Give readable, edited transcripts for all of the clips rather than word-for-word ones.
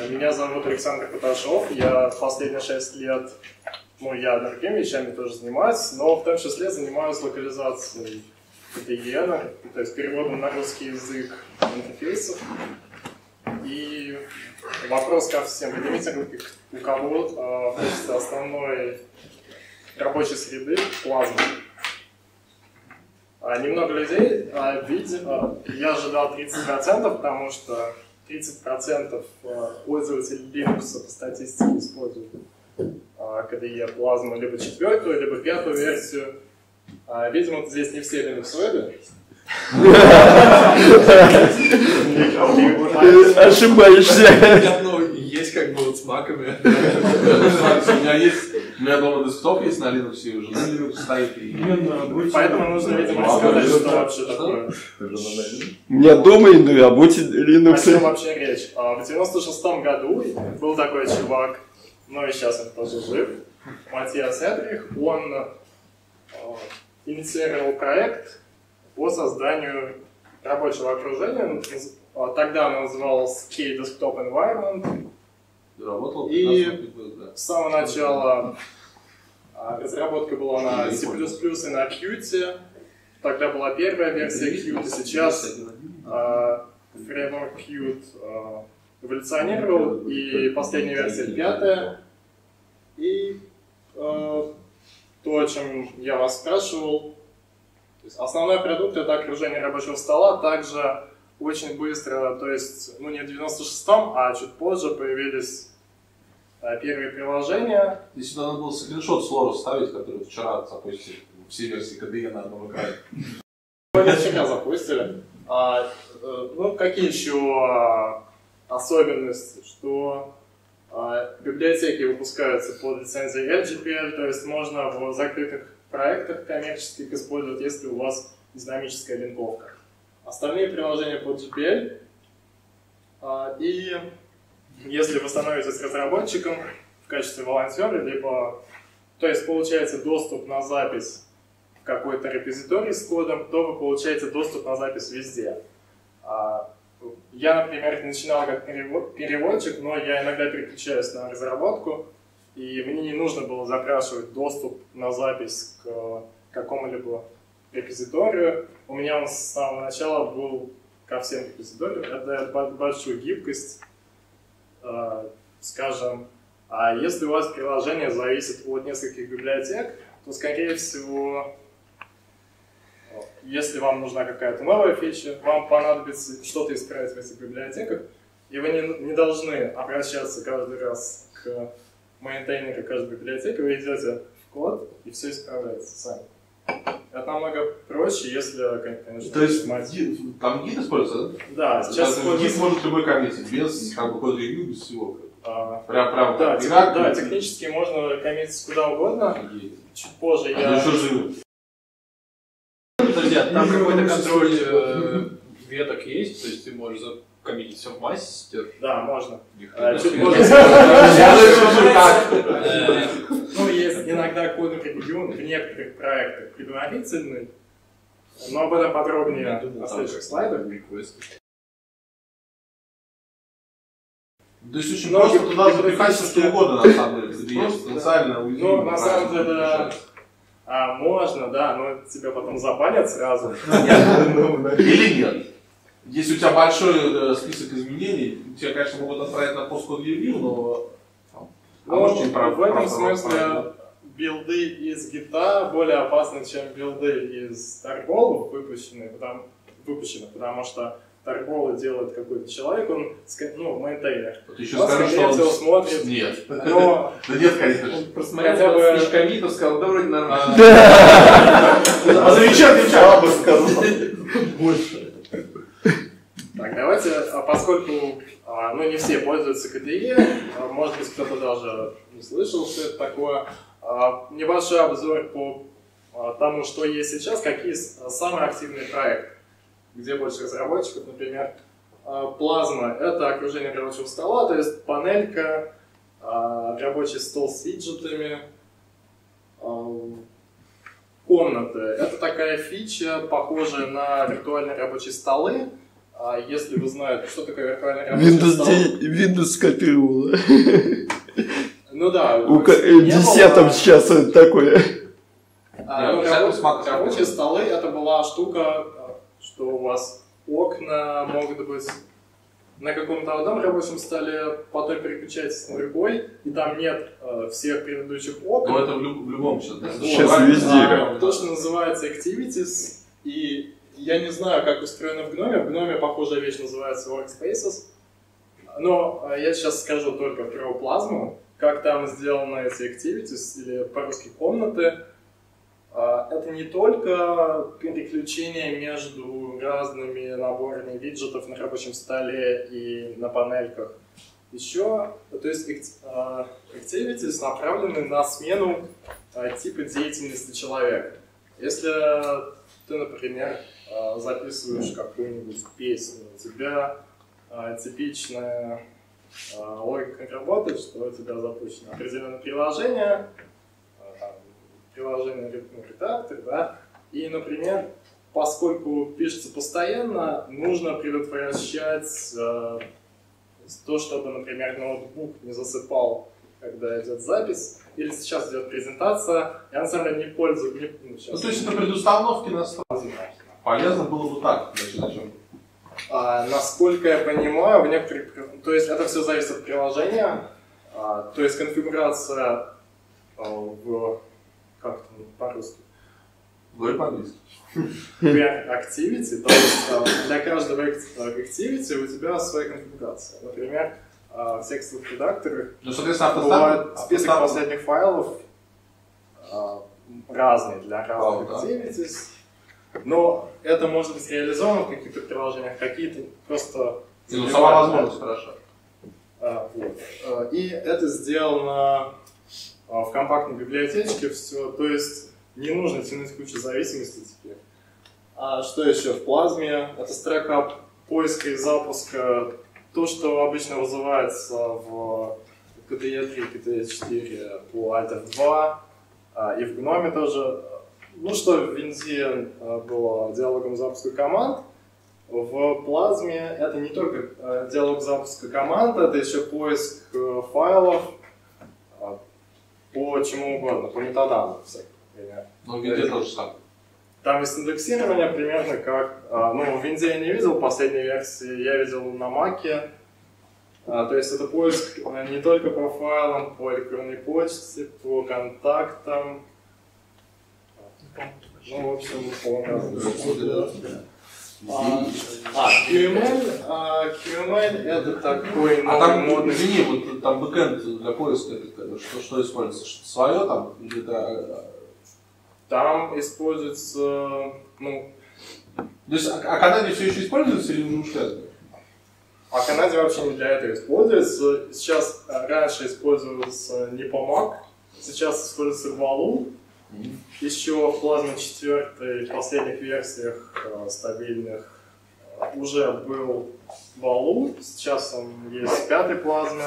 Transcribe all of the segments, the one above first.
Меня зовут Александр Поташов. Я последние 6 лет, я другими вещами тоже занимаюсь, но в том числе занимаюсь локализацией KDE, то есть переводом на русский язык интерфейсов. И вопрос ко всем академикам, у кого в качестве основной рабочей среды Plasma. Немного людей, я ожидал 30%, потому что 30% пользователей Linux по статистике используют KDE Plasma либо 4-ю, либо 5-ю версию. Видимо, здесь не все Linux-вебы. Ошибаешься. Есть как бы вот с маками. У меня дома десктоп есть на Linux, и уже на Linux стоит. Поэтому нужно, видимо, рассказать, что вообще такое. У меня дома иду, а будете Linux. О чем вообще речь? В 96-м году был такой чувак, и сейчас он тоже жив, Матиас Эдрих. Он инициировал проект по созданию рабочего окружения. Тогда он назывался K-Desktop Environment. И с самого начала разработка была на C++ и на Qt. Тогда была первая версия Qt, сейчас фреймворк Qt эволюционировал, и последняя версия 5-я. И то, о чем я вас спрашивал, то есть основной продукт — это окружение рабочего стола. Также очень быстро, то есть не в 96-м, а чуть позже появились первые приложения. Здесь надо было скриншот с Лору ставить, который вчера запустили все версии KDE на одном экране. Вчера запустили. Какие еще особенности? Что библиотеки выпускаются под лицензией LGPL, то есть можно в закрытых проектах коммерческих использовать, если у вас динамическая линковка. Остальные приложения под GPL. И если вы становитесь разработчиком в качестве волонтера, либо, то есть получаете доступ на запись в какой-то репозиторий с кодом, то вы получаете доступ на запись везде. Я, например, начинал как переводчик, но я иногда переключаюсь на разработку, и мне не нужно было запрашивать доступ на запись к какому-либо репозиторию. У меня он с самого начала был ко всем репозиториям. Это дает большую гибкость. Скажем, если у вас приложение зависит от нескольких библиотек, то, скорее всего, если вам нужна какая-то новая фича, вам понадобится что-то исправить в этих библиотеках, и вы не должны обращаться каждый раз к мейнтейнеру каждой библиотеки, вы идете в код, и все исправляется сами. Это намного проще, если, конечно, то есть там гид используется, да? Да, сейчас гид может любой коммитить, без код-ревью, без всего. Да, технически можно коммитить куда угодно. Чуть позже я... еще живы. Подожди, там какой-то контроль веток есть, то есть ты можешь закоммитить все в мастер? Да, можно. Чуть позже. Есть иногда код-ревью в некоторых проектах предварительный, но об этом подробнее на следующих слайдах. То есть очень просто туда запихать что угодно, на самом деле, есть потенциально уязвимый. На самом деле, можно, да, но тебя потом забанят сразу. Или нет. Если у тебя большой список изменений, тебя, конечно, могут отправить на посткод-ревью, но... В этом смысле билды из гита более опасны, чем билды из тарголов выпущены, потому что тарголы делает какой-то человек, он, мейнтейнер. Ты еще скажешь, что он смотрит. Нет. Но... Да нет, конечно. Он просмотрел с коммитов, сказал, да вроде нормально. А замечательный чат бы сказал. Больше. Так, давайте, поскольку не все пользуются KDE, может быть, кто-то даже не слышал, что это такое, небольшой обзор по тому, что есть сейчас, какие самые активные проекты, где больше разработчиков. Например, Plasma — это окружение рабочего стола, то есть панелька, рабочий стол с виджетами. Комната — это такая фича, похожая на виртуальные рабочие столы, если вы знаете, что такое виртуальный рабочий стол. Windows скопировала. Ну да. У 10 сейчас такое. Рабочие столы это была штука, что у вас окна могут быть на каком-то одном рабочем столе, потом переключаетесь на другой, и там нет всех предыдущих окон. Но это в любом сейчас. Сейчас везде. То, что называется activities, и я не знаю, как устроено в Гноме. В Гноме похожая вещь называется workspaces. Но я сейчас скажу только про плазму, как там сделаны эти activities, или по-русски комнаты. Это не только переключение между разными наборами виджетов на рабочем столе и на панельках. Еще, то есть activities направлены на смену типа деятельности человека. Если ты, например, записываешь какую-нибудь песню, у тебя типичная логика как работает, что у тебя запущено определенное приложение, редактор, да, и, например, поскольку пишется постоянно, нужно предотвращать то, чтобы, например, ноутбук не засыпал, когда идет запись, или сейчас идет презентация, я на самом деле не пользуюсь. Ну, то есть это предустановки на стол. Полезно было бы так, начнем. Насколько я понимаю, в некоторых, то есть это все зависит от приложения, то есть конфигурация в как это по-русски? Говори по-английски. Activity, то есть для каждого activity у тебя своя конфигурация. Например, в текстовых редакторах бывает список последних файлов разный для разных activities, но это может быть реализовано в каких-то приложениях, какие-то просто... Ну, сама возможность хороша. Вот. И это сделано в компактной библиотечке, все, то есть не нужно тянуть кучу зависимостей теперь. А что еще в плазме? Это строка поиска и запуска, то, что обычно вызывается в KDE 3, KDE 4 по Alt F2, и в Гноме тоже. Ну что в Винде было диалогом запуска команд, в плазме это не только диалог запуска команд, это еще поиск файлов, по чему угодно, по метаданным, например. Ну, в Винде тоже самое. Там есть индексирование примерно как... Ну, в Винде я не видел последней версии, я видел на Маке. То есть это поиск не только по файлам, по электронной почте, по контактам. Ну, в общем, по-разному. QML это такой новый модный... Извини, вот там бэкэнд для поиска, что используется? Что-то свое там? Или это... Там используется, ну... То есть Аканади все еще используется или не ушли? Аканади вообще не для этого используется. Сейчас раньше использовался Nepomuk, сейчас используется Valu. Еще в плазме 4 в последних версиях стабильных уже был Valu, сейчас он есть в 5-й плазме.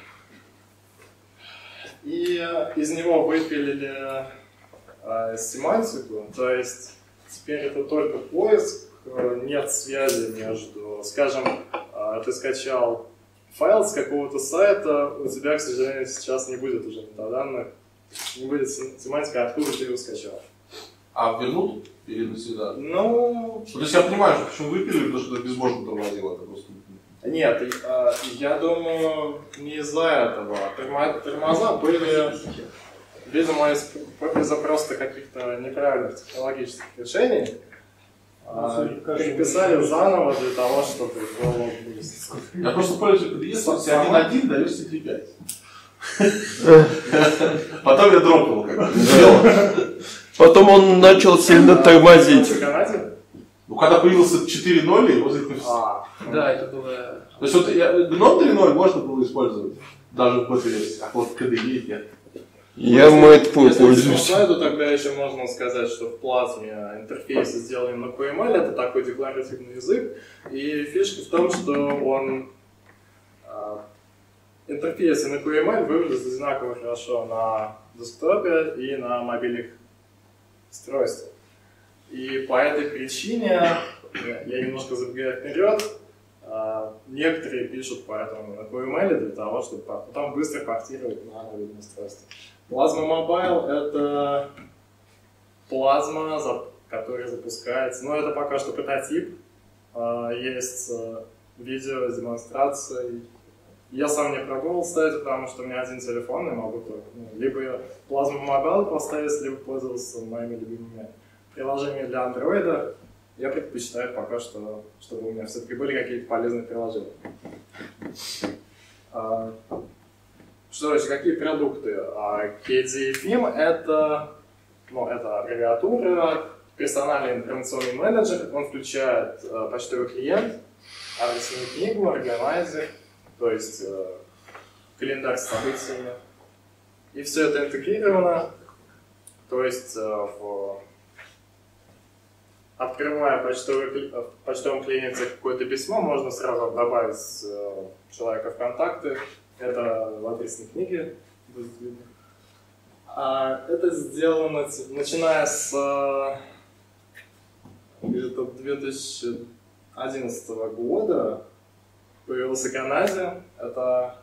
И из него выпилили семантику, то есть теперь это только поиск, нет связи между, скажем, ты скачал файл с какого-то сайта, у тебя, к сожалению, сейчас не будет уже метаданных, не будет семантика, откуда ты его скачал. А вернут или навсегда? Ну... То есть я понимаю, что почему выпили, потому что это безбожно тормозило, это просто... Нет, я думаю, не из-за этого. Тормоза были, видимо, из-за просто каких-то неправильных технологических решений. Переписали заново для того, чтобы было быстро. Я просто пользуюсь PDS, если 1.1 до версии 3.5. Потом я дропнул как-то. Потом он начал сильно тормозить. Ну, когда появился 4.0, его запустили. Да, это было... То есть вот GNOME 3.0 можно было использовать, даже в бета-версии, а вот KDE нет. Я Mate.py пользуюсь. Если то тогда еще можно сказать, что в плазме интерфейсы сделаны на QML, это такой декларативный язык, и фишка в том, что он интерфейсы на QML выглядят одинаково хорошо на десктопе и на мобильных устройствах. И по этой причине, я немножко забегаю вперед, Некоторые пишут поэтому на QML для того, чтобы потом быстро портировать на мобильное устройство. Plasma Mobile — это плазма, который запускается. Но это пока что прототип. Есть видео с демонстрацией. Я сам не пробовал ставить, потому что у меня один телефон, и могу только либо Plasma Mobile поставить, либо пользоваться моими любимыми приложениями для Android. Я предпочитаю пока что, чтобы у меня все-таки были какие-то полезные приложения. Что еще, какие продукты? KDE-PIM — это аббревиатура, персональный информационный менеджер. Он включает почтовый клиент, адресную книгу, органайзер, то есть календарь с событиями. И все это интегрировано, то есть открывая в почтовом клиенте какое-то письмо, можно сразу добавить человека в контакты. Это в адресной книге будет видно. Это сделано начиная с где-то 2011 года. Появился Organizer. Это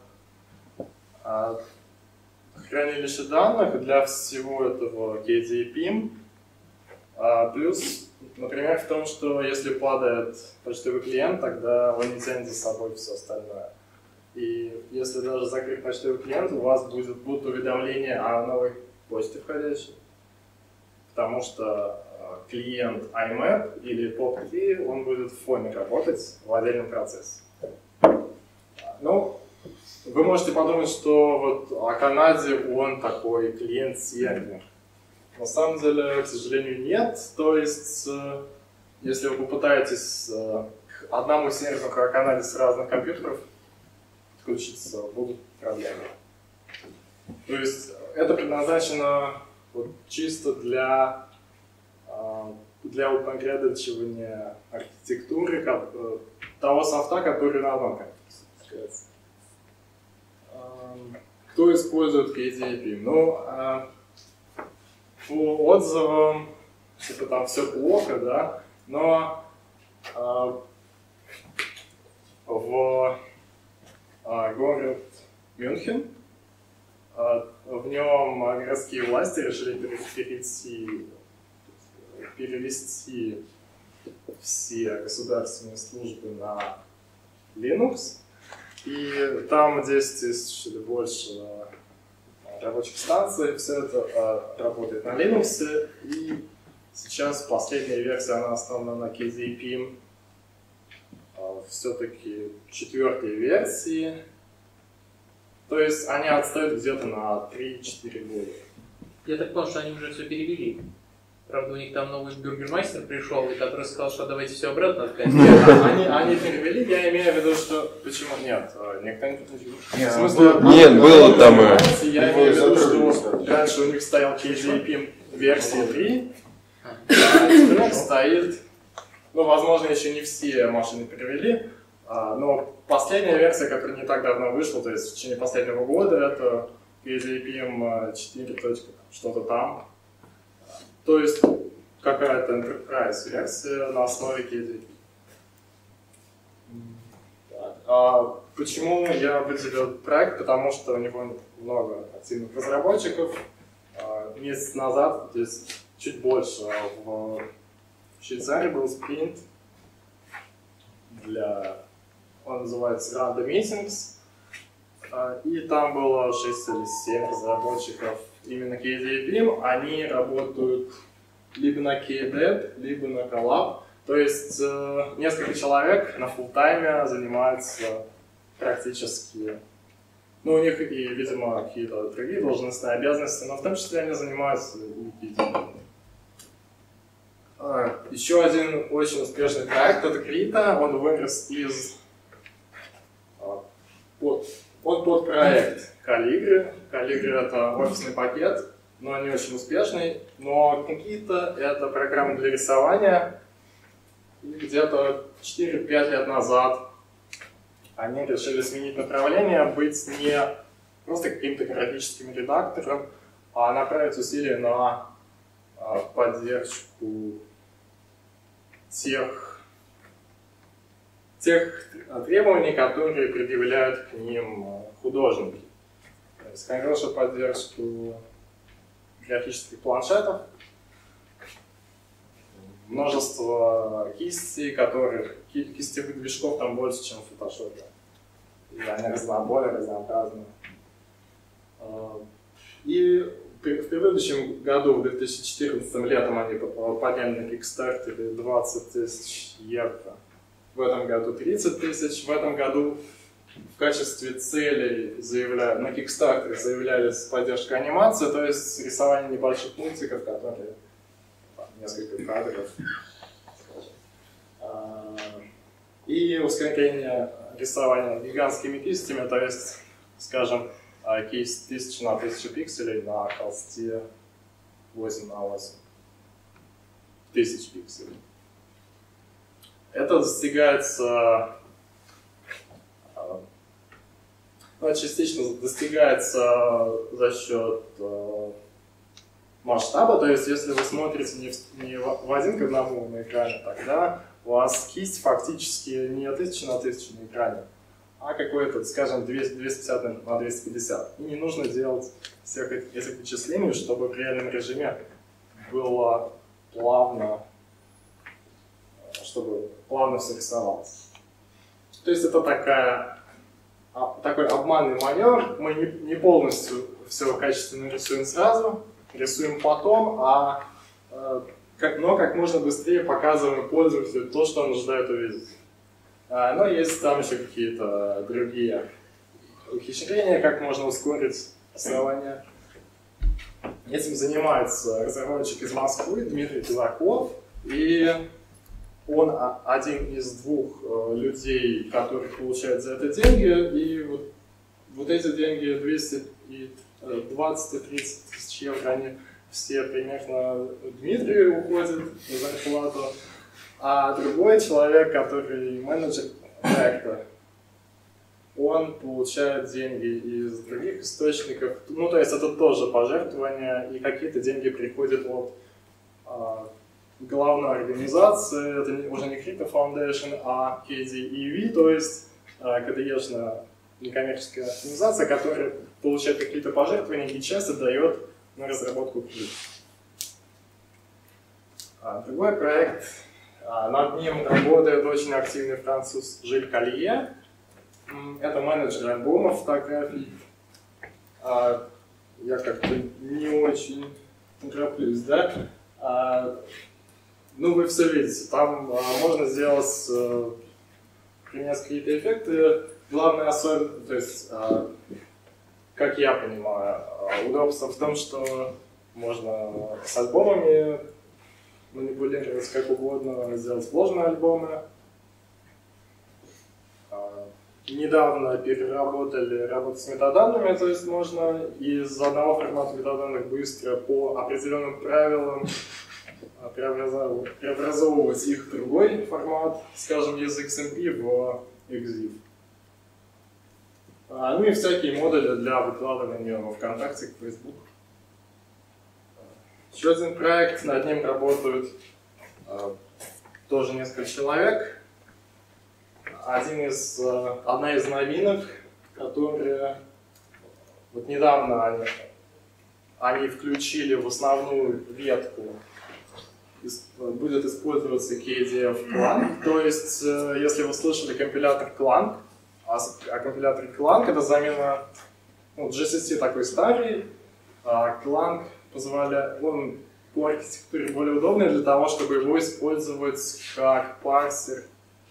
хранилище данных для всего этого KDE-PIM. Плюс, например, в том, что если падает почтовый клиент, тогда он не тянет за собой все остальное. И если даже закрыть почтовый клиент, у вас будут уведомления о новой почте входящей. Потому что клиент IMAP или POP3, он будет в фоне работать в отдельном процессе. Ну, вы можете подумать, что вот о Канаде он такой клиент-сервер. На самом деле, к сожалению, нет. То есть, если вы попытаетесь к одному серверу о Канаде с разных компьютеров подключиться, будут проблемы. То есть, это предназначено вот чисто для упорядочивания архитектуры того софта, который на одном компьютере. Кто использует KDE-PIM? Ну, по отзывам, типа там все плохо, да, но в город Мюнхен, в нем городские власти решили перевести все государственные службы на Linux, и там 10 тысяч или больше рабочих станций, все это работает на Linux, и сейчас последняя версия, она основана на KDE-PIM, все-таки 4-й версии, то есть они отстают где-то на 3-4 года. Я так понял, что они уже все перевели. Правда, у них там новый бюргермастер пришел, который сказал, что давайте все обратно откатить. Нет, они перевели, я имею в виду, что... Почему? Нет, никто не подключил. В смысле, Нет, было там... Я имею в виду, что раньше у них стоял KDE-PIM версии 3, а теперь стоит... Ну, возможно, еще не все машины перевели, но последняя версия, которая не так давно вышла, то есть в течение последнего года, это KDE-PIM 4. Что-то там. То есть какая-то enterprise версия на основе KDE. Почему я выделил этот проект? Потому что у него много активных разработчиков. Месяц назад, то есть чуть больше, в Швейцарии был спринт он называется Random Meetings. И там было 6 или 7 разработчиков именно KDE-PIM. Они работают либо на KDEP, либо на Collab. То есть несколько человек на фулл-тайме занимаются практически... Ну, у них и, видимо, какие-то другие должностные обязанности, но в том числе они занимаются и KDE. Еще один очень успешный проект — это Krita. Он вырос из... Он под проект Calligra. Calligra — это офисный пакет, но не очень успешный. Но какие-то это программы для рисования. И где-то 4-5 лет назад они решили сменить направление, быть не просто каким-то графическим редактором, а направить усилия на поддержку тех тех требований, которые предъявляют к ним художники. То есть хорошую поддержку графических планшетов, множество кистей, кистевых движков там больше, чем в Photoshop. И они более разнообразные. И в предыдущем году, в 2014 летом, они подняли на Kickstarter 20 тысяч евро. В этом году 30 тысяч. В этом году в качестве целей на Kickstarter заявлялись поддержка анимации, то есть рисование небольших мультиков, которые несколько кадров. И ускорение рисования гигантскими кистями, то есть, скажем, кисть 1000 на 1000 пикселей на холсте 8 на 8. 1000 пикселей. Это достигается, частично достигается за счет масштаба, то есть если вы смотрите не в один к одному на экране, тогда у вас кисть фактически не 1000 на 1000 на экране, а какой-то, скажем, 250 на 250. И не нужно делать всех этих вычислений, чтобы в реальном режиме было плавно, чтобы плавно все рисовалось. То есть это такой обманный маневр. Мы не полностью все качественно рисуем сразу, рисуем потом, но как можно быстрее показываем пользователю то, что он ожидает увидеть. Но есть там еще какие-то другие ухищрения, как можно ускорить рисование. Этим занимается разработчик из Москвы Дмитрий Белаков, и он один из двух людей, которые получают за это деньги, и вот эти деньги 220 и 30 тысяч евро, они все примерно Дмитрию уходят на зарплату, а другой человек, который менеджер проекта, он получает деньги из других источников, ну то есть это тоже пожертвования, и какие-то деньги приходят от главной организации, это уже не Crypto Foundation, а KDEV, то есть KDE-шная некоммерческая организация, которая получает какие-то пожертвования и часто дает на разработку книг. Другой проект, над ним работает очень активный француз Жиль Колье. Это менеджер альбомов фотографий. Я как-то не очень тороплюсь, да? Ну, вы все видите, там можно сделать, принять какие-то эффекты. Главное особенность, то есть, как я понимаю, удобство в том, что можно с альбомами манипулировать как угодно, сделать сложные альбомы. Недавно переработали работу с метаданными, то есть можно из одного формата метаданных быстро по определенным правилам преобразовывать их в другой формат, скажем, из XMP в XZIF. Ну и всякие модули для выкладывания во ВКонтакте, в Facebook. Еще один проект, над ним работают тоже несколько человек. Одна из новинок, которые вот недавно они включили в основную ветку, будет использоваться KDF Clang. То есть, если вы слышали компилятор Clang, а компилятор Clang это замена GCC такой старый, Clang позволяет, он по архитектуре более удобный для того, чтобы его использовать как парсер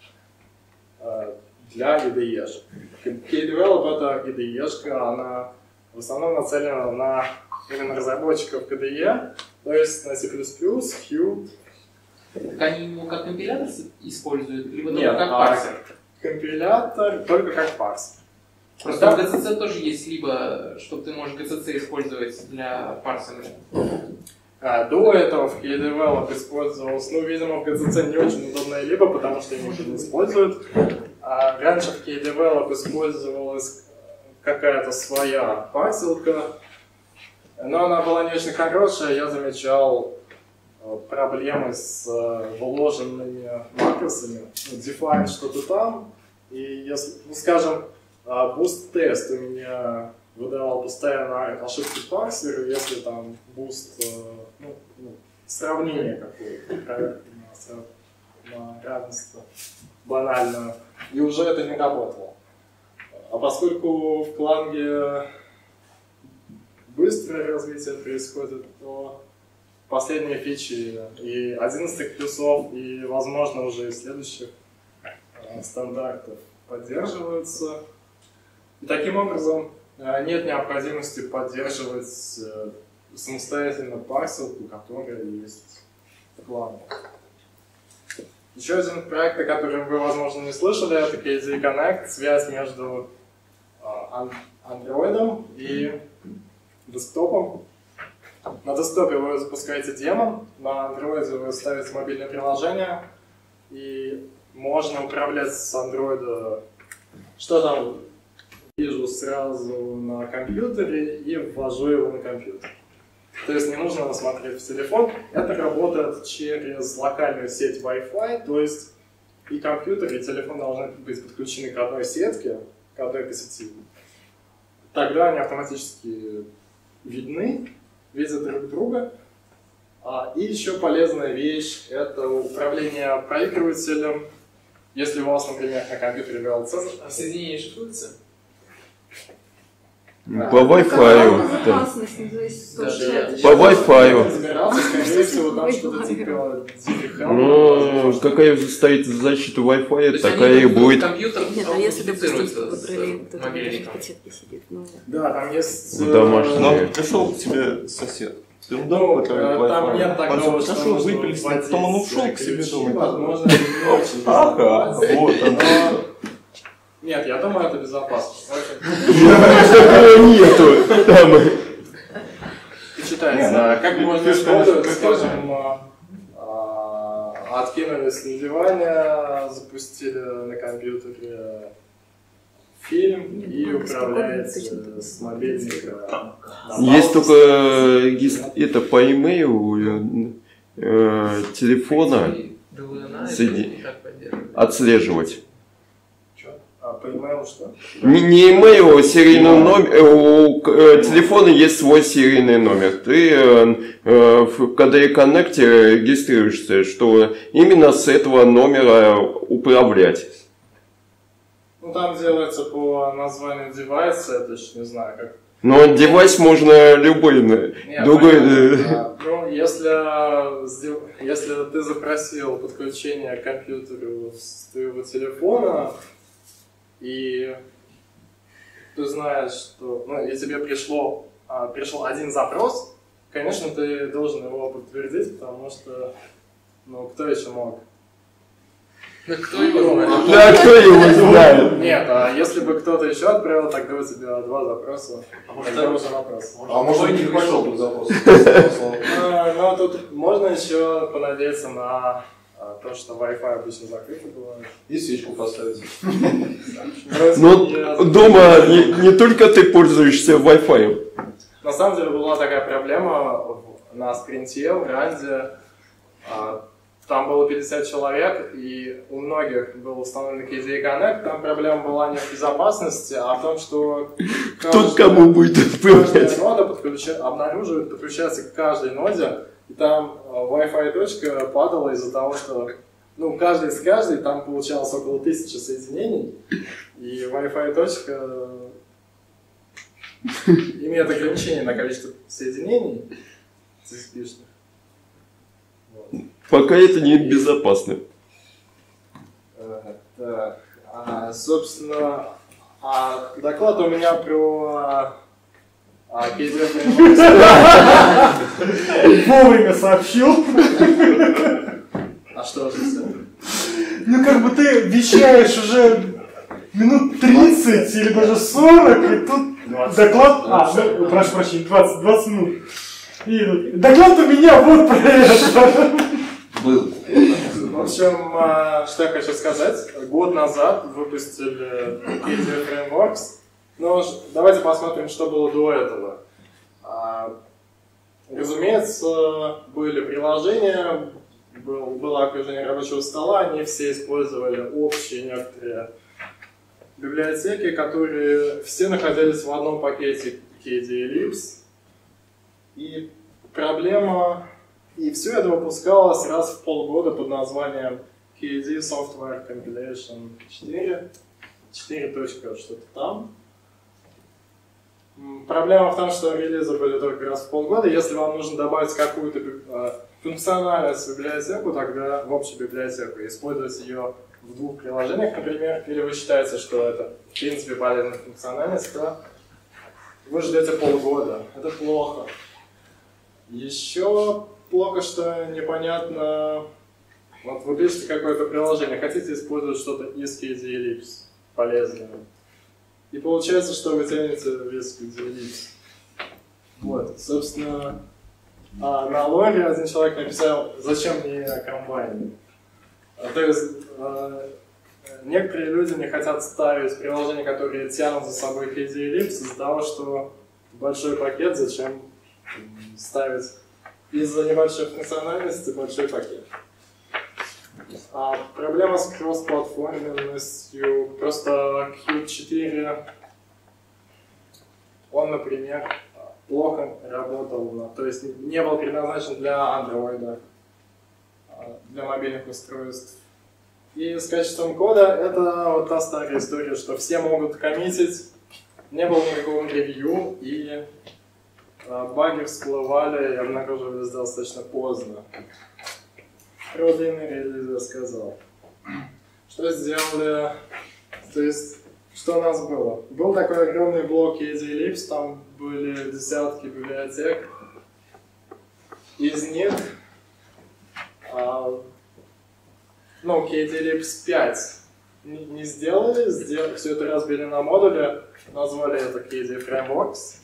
для IDE. KDevelop это IDE, она в основном нацелена на именно разработчиков KDE, то есть на C++, Qt. Они его как компилятор используют, либо только как парсер? Компилятор только как парсер. Просто в GCC тоже есть, либо, что ты можешь GCC использовать для парсинга. До этого в KDevelop использовалось, видимо, в GCC не очень удобное либо, потому что его не используют. Раньше в KDevelop использовалась какая-то своя парсилка, но она была не очень хорошая. Я замечал проблемы с вложенными макросами. Define что-то там, И если, ну, скажем, буст-тест у меня выдавал постоянно ошибки парсера, если там буст, сравнение какое-то, проверка на равенство банально, и уже это не работало. А поскольку в Кланге быстрое развитие происходит, то последние фичи и 11 плюсов, и, возможно, уже и следующих стандартов поддерживаются. И таким образом нет необходимости поддерживать самостоятельно парсилку, которая есть в Clang. Еще один проект, о котором вы, возможно, не слышали, это KDE Connect, связь между Android и десктопом. На десктопе вы запускаете демон, на Android вы ставите мобильное приложение, и можно управлять с Android, что там вижу сразу на компьютере и ввожу его на компьютер. То есть не нужно смотреть в телефон. Это работает через локальную сеть Wi-Fi, то есть и компьютер, и телефон должны быть подключены к одной сетке, к одной по сети. Тогда они автоматически видны, видят друг друга. И еще полезная вещь – это управление проигрывателем. Если у вас, например, на компьютере VLC… А соединение шифруется? По Wi-Fi. Да. По Wi-Fi. Скорее всего, там что-то типа Ну, какая стоит защита Wi-Fi, такая и будет. Компьютер Нет, а если, допустим, аутентифицируется выбрали, с кто-то мобильником. в сетке сидит, ну, Да, там есть… Домашний. Но пришел к тебе сосед. Ну, там нет такого, что Хорошо, нужно выпили, вводить потом он ушел к себе ключи, домой. возможно, не очень Ага, безопасно. вот оно. Нет, я думаю, это безопасно. Такого нету. Там. И читается, как можно использовать, скажем, откинулись на диване, запустили на компьютере фильм и управляете с мобильника. Есть только это по имейлу телефона отслеживать. По имейлу что? Не имейл, а серийный номер. У телефона есть свой серийный номер. Ты в KDE Connect регистрируешься, что именно с этого номера управлять. Ну там делается по названию девайса, я точно не знаю как. Но девайс можно любой. Нет, Другой. Ну, если ты запросил подключение к компьютеру с твоего телефона, и ты знаешь, что и тебе пришел один запрос, конечно, ты должен его подтвердить, потому что, кто еще мог? Ну, кто его знает? Да, кто его знает? Нет, а если бы кто-то еще отправил, тогда у тебя два запроса. Тогда уже вопрос. А может не пришел бы запрос? Но тут можно еще понадеяться на то, что Wi-Fi обычно закрыто бывает. И свечку поставить. Но дома не только ты пользуешься Wi-Fi. На самом деле была такая проблема на спринте, в Ранде. Там было 50 человек, и у многих был установлен KDE Connect. Там проблема была не в безопасности, а в том, что Кто кому будет отправлять. каждая нода обнаруживает, подключается к каждой ноде, и там Wi-Fi точка падала из-за того, что каждый с каждой, там получалось около 1000 соединений, и Wi-Fi точка имеет ограничение на количество соединений CSP-шных. Пока это не безопасно. Так, собственно, доклад у меня про KDE Вовремя сообщил. А что же все? Ну как бы ты вещаешь уже минут 30 или даже 40, и тут доклад... прошу прощения, 20 минут. И доклад у меня вот про это. Был. В общем, что я хочу сказать. Год назад выпустили KDE Frameworks. Но давайте посмотрим, что было до этого. Разумеется, были приложения, было окружение рабочего стола, они все использовали общие некоторые библиотеки, которые все находились в одном пакете KDE-Ellipse. И проблема... И все это выпускалось раз в полгода под названием KDE Software Compilation 4. 4. Что-то там. Проблема в том, что релизы были только раз в полгода. Если вам нужно добавить какую-то функциональность в библиотеку, тогда в общую библиотеку, использовать ее в 2 приложениях, например, или вы считаете, что это в принципе полезная функциональность, то вы ждете полгода. Это плохо. Еще плохо, что непонятно. Вот вы пишете какое-то приложение, хотите использовать что-то из KDE-Ellipse полезное. И получается, что вы тянете весь KDE-Ellipse. Вот, собственно, на лоре один человек написал, зачем мне комбайн. То есть, некоторые люди не хотят ставить приложения, которые тянут за собой KDE-Ellipse из-за того, что большой пакет, зачем ставить из-за небольшой функциональности большой пакет. Проблема с кросс-платформенностью, просто Qt 4, он, например, плохо работал, то есть не был предназначен для Android, для мобильных устройств. И с качеством кода это вот та старая история, что все могут коммитить, не было никакого ревью, и баги всплывали и обнаруживались достаточно поздно. Про длинный релиз я сказал. Что сделали? То есть, что у нас было? Был такой огромный блок KDE-Ellipse, там были десятки библиотек. Из них, KDE-Ellipse 5 не сделали, все это разбили на модули, назвали это KDE Frameworks.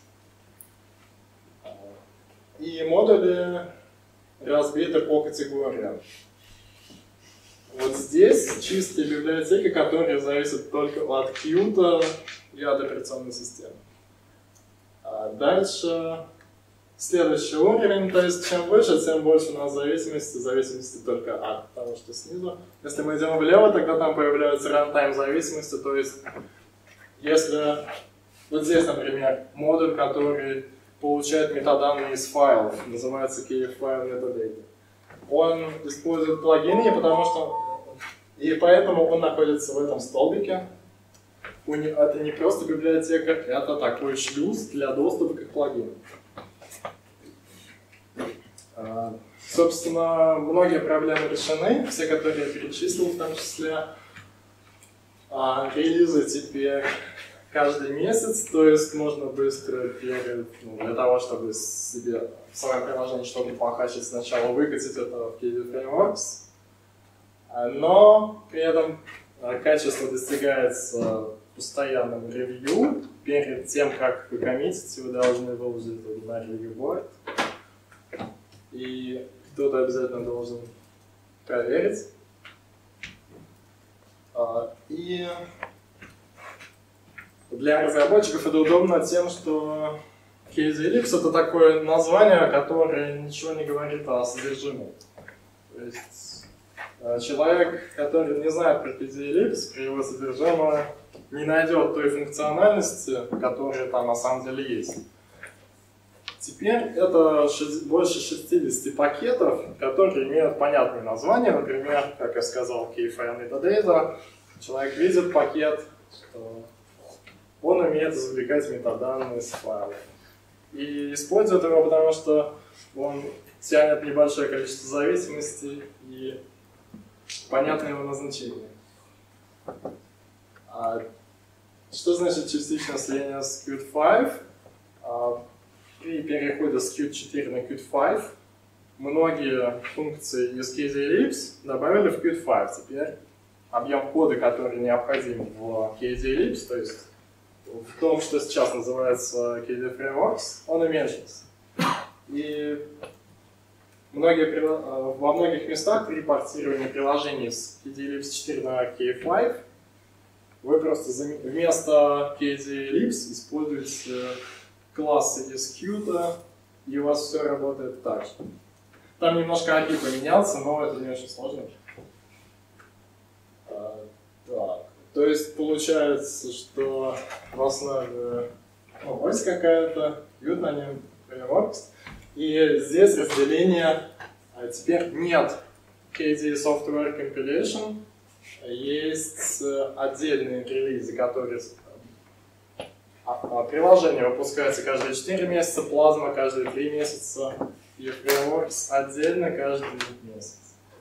И модули разбиты по категориям. Вот здесь чистые библиотеки, которые зависят только от Qt и от операционной системы. Дальше следующий уровень, то есть чем выше, тем больше у нас зависимости только от того, что снизу. Если мы идем влево, тогда там появляются runtime зависимости, то есть если вот здесь, например, модуль, который получает метаданные из файлов, называется KFile Metadata. Он использует плагины, и поэтому он находится в этом столбике. Это не просто библиотека, это такой шлюз для доступа к плагинам. Собственно, многие проблемы решены, все, которые я перечислил, в том числе. Релизы теперь каждый месяц, то есть можно быстро для того, чтобы себе в своем приложении что-то похачить, сначала выкатить это в KDE Frameworks, но при этом качество достигается постоянным ревью. Перед тем, как вы коммитите, вы должны выложить это на review board, и кто-то обязательно должен проверить. И для разработчиков это удобно тем, что KDE-Ellipse это такое название, которое ничего не говорит о содержимом. То есть человек, который не знает про KDE-Ellipse, при его содержимом не найдет той функциональности, которая там на самом деле есть. Теперь это больше 60 пакетов, которые имеют понятные названия. Например, как я сказал, KFile Metadata. Человек видит пакет, что он умеет извлекать метаданные из файлов. И использует его, потому что он тянет небольшое количество зависимостей и понятно его назначение. Что значит частичное слияние с Qt 5? При переходе с Qt 4 на Qt 5 многие функции из KDE-Ellipse добавили в Qt 5. Теперь объем кода, который необходим в KDE-Ellipse, то есть в том, что сейчас называется KDE Frameworks, он уменьшился. И во многих местах при портировании приложений с KDE-Ellipse 4 на K5 вы просто вместо KDE-Ellipse используете классы из Qt, и у вас все работает так же. Там немножко API поменялся, но это не очень сложно. Так. То есть получается, что в основе ось какая-то, бьют на нем frameworks, и здесь разделения теперь нет. KDE Software Compilation, есть отдельные релизы, которые приложение выпускается каждые 4 месяца, Plasma каждые 3 месяца, и Frameworks отдельно каждый месяц.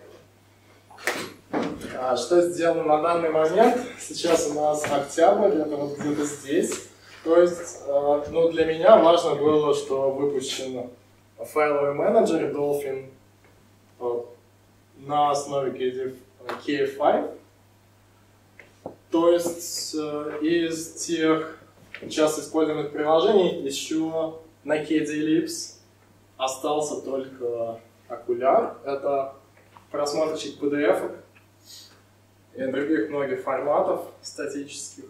Что сделано на данный момент? Сейчас у нас октябрь, это вот где-то здесь. То есть, ну, для меня важно было, что выпущен файловый менеджер Dolphin на основе KF5. То есть, из тех часто используемых приложений еще на KDE-Libs остался только Okular. Это просмотрщик PDF и других многих форматов статических.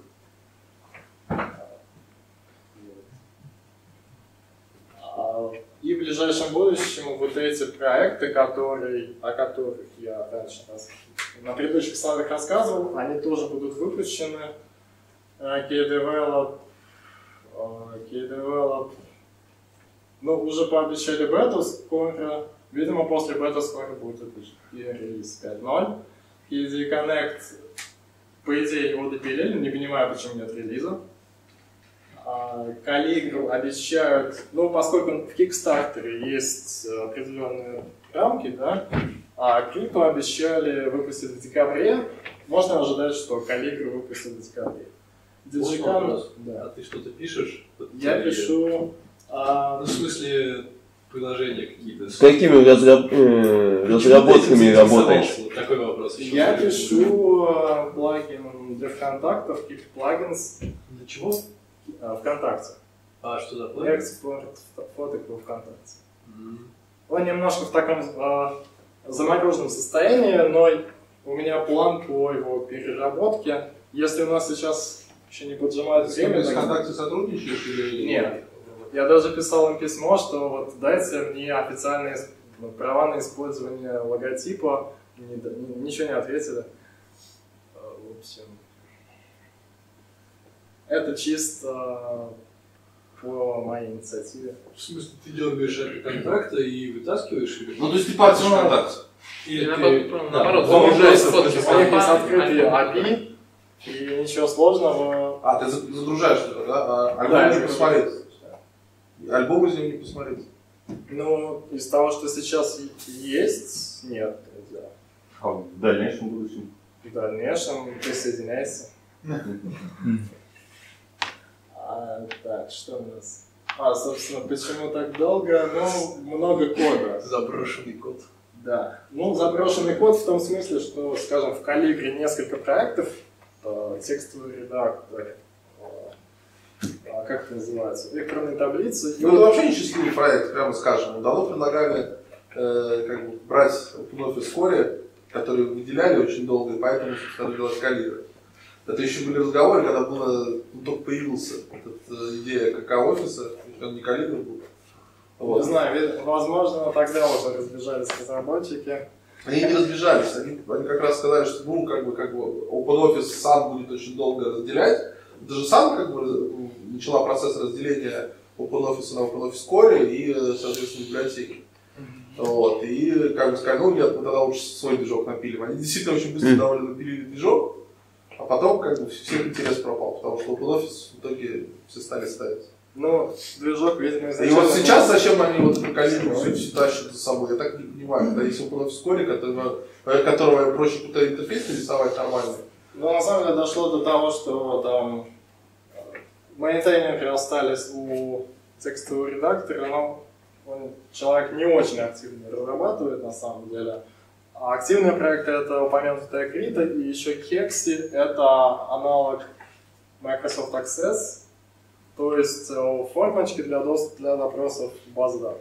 И в ближайшем будущем вот эти проекты, о которых я раньше на предыдущих слайдах рассказывал, они тоже будут выпущены. KDevelop, ну, уже пообещали бету скоро. Видимо, после бета скоро будет и релиз 5.0. KDE Connect, по идее, его допилили, не понимаю, почему нет релиза. Calligraph обещают, ну, поскольку в Kickstarter есть определенные рамки, да, а Crypto обещали выпустить в декабре, можно ожидать, что Calligraph выпустит в декабре. Digican, да. А ты что-то пишешь? Я пишу... Ну, в смысле, приложения какие-то. С какими разработками работаешь? Вот такой вопрос. Я пишу плагин для ВКонтактов, Plugins. Для чего? ВКонтакте. А что за плагин? Экспорт фоток во ВКонтакте. Он немножко в таком замороженном состоянии, но у меня план по его переработке. Если у нас сейчас еще не поджимает время... Ты с ВКонтакте сотрудничаешь или... Нет. Я даже писал им письмо, что вот дайте мне официальные права на использование логотипа. Ничего не ответили. В общем... Это чисто по моей инициативе. В смысле, ты дергаешь от контакта и вытаскиваешь их? Ну, то есть ты патишь ВКонтакте. Или наоборот, загружаешь фотки у них есть открытые API, и ничего сложного. А, ты загружаешь это, да? А Да, альбом не посмотреть. Альбом из него не посмотреть. Ну, из того, что сейчас есть, нет, нельзя. А в дальнейшем будущем? В дальнейшем присоединяйся. Так, что у нас? Собственно, почему так долго? Ну, много кода. Заброшенный код. Да. Ну, заброшенный код в том смысле, что, скажем, в Calligraph несколько проектов, текстовый редактор, как это называется, электронные таблицы. Ну, это вообще нечестивый проект, прямо скажем. Давно предлагали как бы, брать OpenOffice Core, который выделяли очень долго, и поэтому, собственно, делать Calligraph. Это еще были разговоры, когда только появился эта идея КК-офиса, он не Calligraph был. Вот. Не знаю, возможно, тогда уже разбежались разработчики. Они не разбежались, они как раз сказали, что ну, как бы OpenOffice сам будет очень долго разделять. Это же сам как бы начала процесс разделения OpenOffice на OpenOffice Core и, соответственно, библиотеки. Вот. И как бы сказали, ну нет, мы тогда лучше свой движок напилим. Они действительно очень быстро довольно напилили движок, а потом как бы всех интерес пропал, потому что OpenOffice в итоге все стали ставить. Ну, движок, видимо, И вот сейчас зачем они вот эту Calligraph все тащат за собой, я так не понимаю. Когда есть OpenOffice Core, которого проще какой-то интерфейс нарисовать нормально. Ну, на самом деле, дошло до того, что там мейнтейнеры остались у текстового редактора, но человек не очень активно разрабатывает на самом деле. А активные проекты — это упомянутая Крита, и еще Kexi — это аналог Microsoft Access, то есть формочки для запросов в базы данных.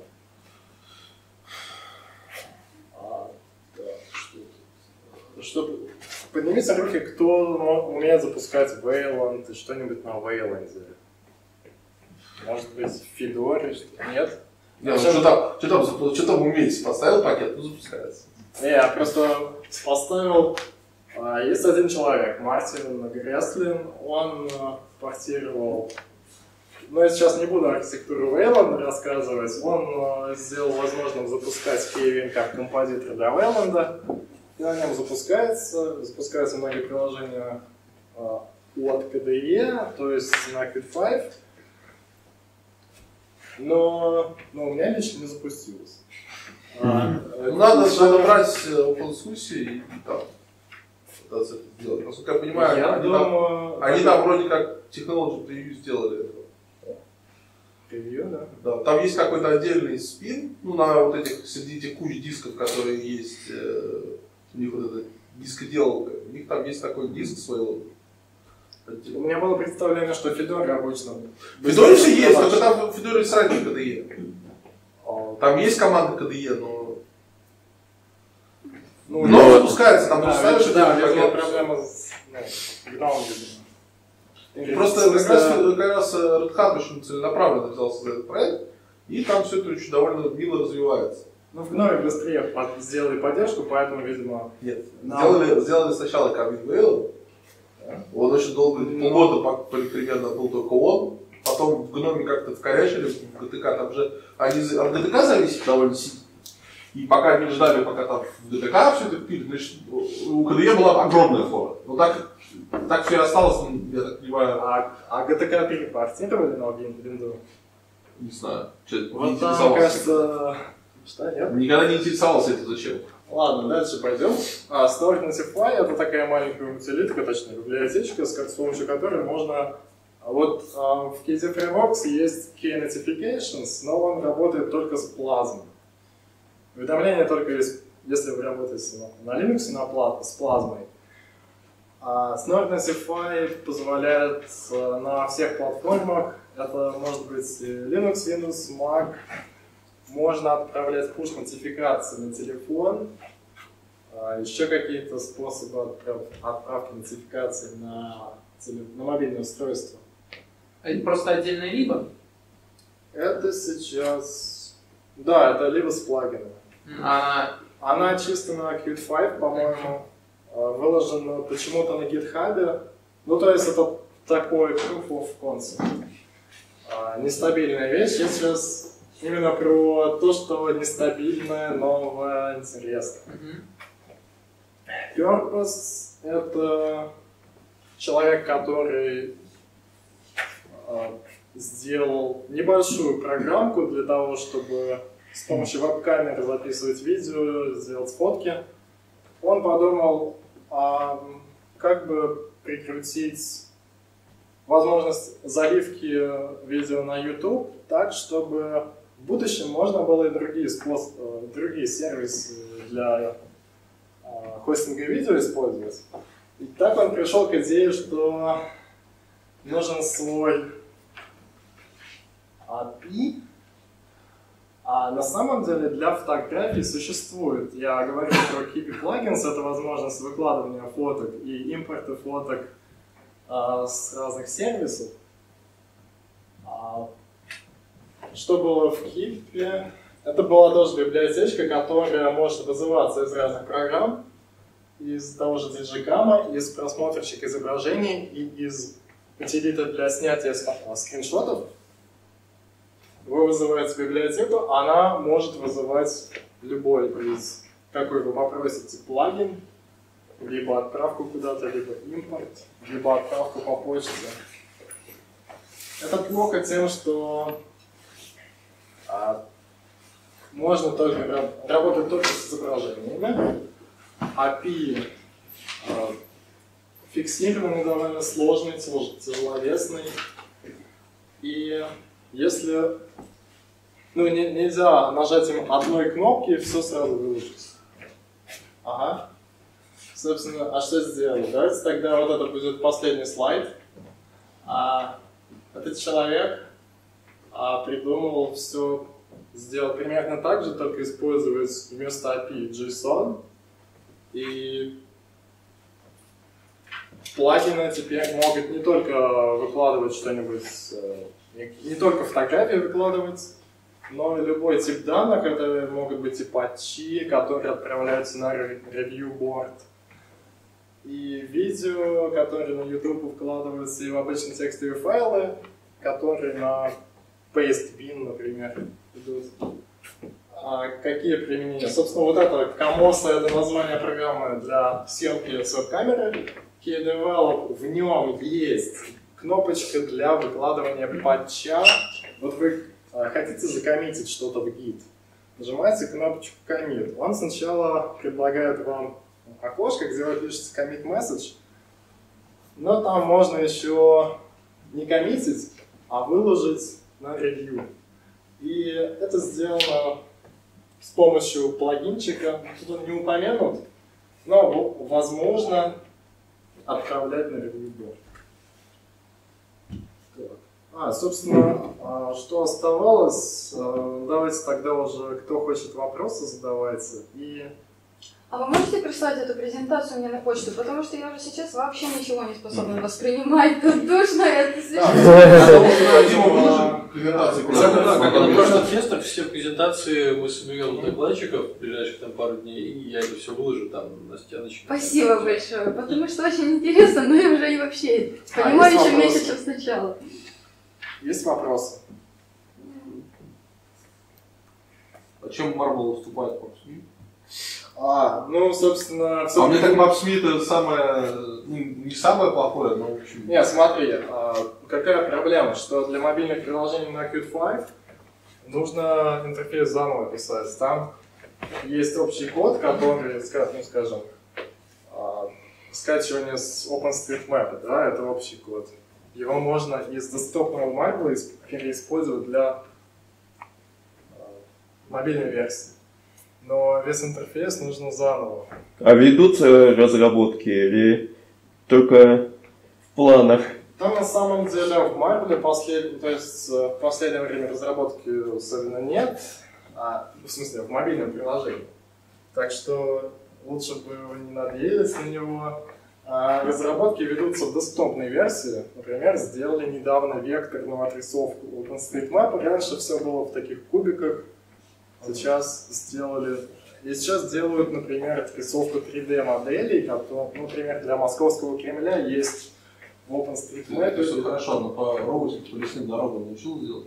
Поднимите руки, кто умеет запускать Wayland и что-нибудь на Wayland. Может быть, Fedora? Нет? Не, ну, что там умеете? Поставил пакет, ну запускается. Не, я просто поставил Есть один человек, Мартин Греслин, он портировал, но я сейчас не буду архитектуру Wayland рассказывать, он сделал возможным запускать Kevin как композитор для Wayland, и на нем запускаются многие приложения от KDE, то есть на Qt5, но у меня лично не запустилось. Надо брать OpenSUSE и там пытаться это сделать. Насколько я понимаю, они там вроде как Technology Preview сделали это. Preview, да? Да, там есть какой-то отдельный спин, на вот этих, среди этих куч дисков, которые есть, у них вот эта дискоделка, у них там есть такой диск своего. У меня было представление, что Fedora обычно... В Fedora все есть, только там в Fedora срать на KDE. Там есть команда KDE, но запускается, там просто ставишь... Да, я думал, проблема с граундом. Просто как раз Red Hat очень целенаправленно взялся за этот проект, и там все это очень довольно мило развивается. Ну, в Gnomio быстрее сделали поддержку, поэтому, видимо... Нет, сделали сначала Камин Вейл, он очень долго, полгода примерно был только он, потом в Gnomio как-то вкорячили, в GTK там же, они от GTK зависят довольно сильно. И пока они ждали, пока там в GTK все это впили, значит, у KDE была огромная фора. Но так все и осталось, я так понимаю. А GTK перепортировали на Windows? Не знаю. Вот там, кажется... Что, нет? Никогда не интересовался это зачем. Ладно, дальше пойдем. Store Notify — это такая маленькая утилитка, точнее библиотечка, с помощью которой можно... Вот в KDE Frameworks есть Key Notifications, но он работает только с Plasma. Уведомления только если вы работаете на Linux, с Plasma. Snort Notify позволяет на всех платформах, это может быть Linux, Windows, Mac, можно отправлять push-нотификации на телефон, еще какие-то способы отправки нотификаций на мобильное устройство. Это просто отдельная либо? Это сейчас... Да, это либо с плагином. Она чисто на Qt5, по-моему, выложена почему-то на GitHub. Ну, то есть это такой proof of concept. Нестабильная вещь. Я сейчас именно про то, что нестабильное, новое, интересное. Purpose — это человек, который сделал небольшую программку для того, чтобы с помощью веб-камеры записывать видео, сделать фотки. Он подумал, как бы прикрутить возможность заливки видео на YouTube так, чтобы в будущем можно было и другие сервисы для хостинга видео использовать. И так он пришел к идее, что нужен свой API. А на самом деле для фотографий существует. Я говорю про Keepy Plugins, это возможность выкладывания фоток и импорта фоток с разных сервисов. Что было в Keepy? Это была тоже библиотечка, которая может вызываться из разных программ, из того же Digicam, из просмотрщика изображений и из утилиты для снятия скриншотов. Вы вызываете библиотеку, она может вызывать любой из, какой вы попросите, плагин, либо отправку куда-то, либо импорт, либо отправку по почте. Это плохо тем, что можно только работать только с изображениями. API фиксированный, довольно сложный, тяжеловесный. И если нельзя нажатием одной кнопки и все сразу выложить. Ага. Собственно, что сделали? Давайте тогда вот это будет последний слайд. Этот человек придумал все сделать примерно так же, только использовать вместо API JSON. И плагины теперь могут не только выкладывать что-нибудь, не только фотографии выкладывать, но и любой тип данных. Это могут быть и патчи, которые отправляются на review board. и видео, которые на YouTube вкладываются, и в обычные текстовые файлы, которые на Pastebin, например, идут. А какие применения? Собственно, вот это Comos, это название программы для съемки с веб-камеры. KeyDevelop, в нем есть кнопочка для выкладывания патча. Вот вы хотите закоммитить что-то в Git, нажимаете кнопочку Commit. Он сначала предлагает вам окошко, где вы пишете commit message, но там можно еще не коммитить, а выложить на ревью. И это сделано с помощью плагинчика, тут он не упомянут, но возможно отправлять на ревью-борд. Собственно, что оставалось, давайте тогда уже, кто хочет вопросы, задавайте. А вы можете прислать эту презентацию мне на почту? Потому что я уже сейчас вообще ничего не способна воспринимать. Тут душно, это Как на прошлых тестах, все презентации мы соберем докладчиков в ближайших там пару дней, и я это все выложу там на стеночке. Спасибо большое, потому что очень интересно, но я уже и вообще понимаю еще месяцев сначала. Есть вопросы? А чем Marble уступает PubSme? Ну, собственно... мне так PubSme это самое, не самое плохое, но в общем... Не, смотри, какая проблема, что для мобильных приложений на Qt 5 нужно интерфейс заново писать. Там есть общий код, который, скажем, скачивание с OpenStreetMap, да, это общий код. Его можно из десктопного Marble переиспользовать для мобильной версии. Но весь интерфейс нужно заново. А ведутся разработки или только в планах? Там на самом деле в Marble в последнее время разработки особенно нет, в смысле в мобильном приложении. Так что лучше бы вы не надеялись на него. Разработки ведутся в десктопной версии. Например, сделали недавно векторную отрисовку OpenStreetMap. Раньше все было в таких кубиках. Сейчас делают, например, отрисовку 3D-моделей, которые, например, для московского Кремля есть в OpenStreetMap. Это все хорошо, но по роботике по лесным дорогам научил делать?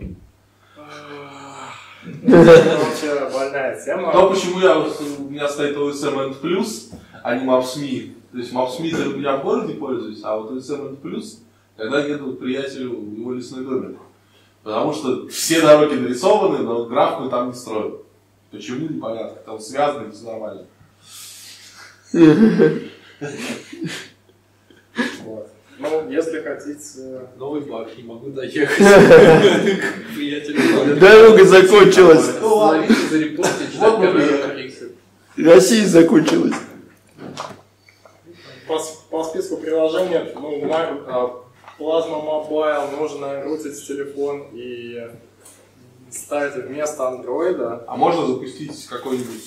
Это вообще больная тема. Но почему у меня стоит OSM End+, а не Maps.me? То есть Maps.me я в городе пользуюсь, а вот OSM End+, когда еду к приятелю в его лесной домик. Потому что все дороги нарисованы, но графику там не строят. Почему, непонятно. Там связано, это нормально. Вот. Ну, если хотите... Новый баг, не могу доехать к приятелю. Дорога закончилась. Остановиться за репосты, читать первые Россия закончилась. По списку приложений, Plasma Mobile нужно рутить телефон и ставить вместо андроида. А можно запустить какой-нибудь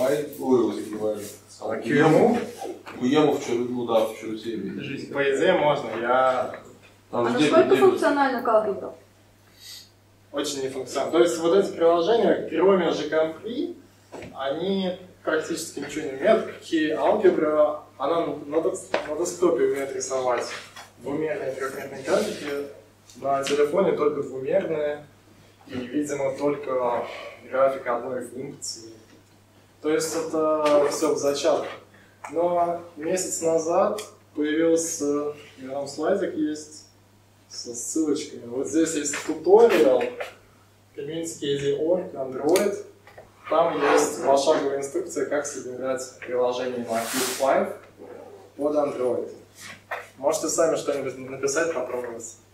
QEMU? QEMU в Чарусеве. По идее можно. А насколько функционально Calibra? Очень нефункционально. То есть вот эти приложения, кроме gcom3, они практически ничего не умеют. Key-Algebra, она на десктопе умеет рисовать двумерные и трехмерные графики, на телефоне только двумерные и, видимо, только графика одной функции. То есть это все в зачатках. Но месяц назад появился, там слайдик есть со ссылочками. Вот здесь есть туториал community.org, Android. Там есть пошаговая инструкция, как собирать приложение на Qt 5 под Android. Можете сами что-нибудь написать, попробовать.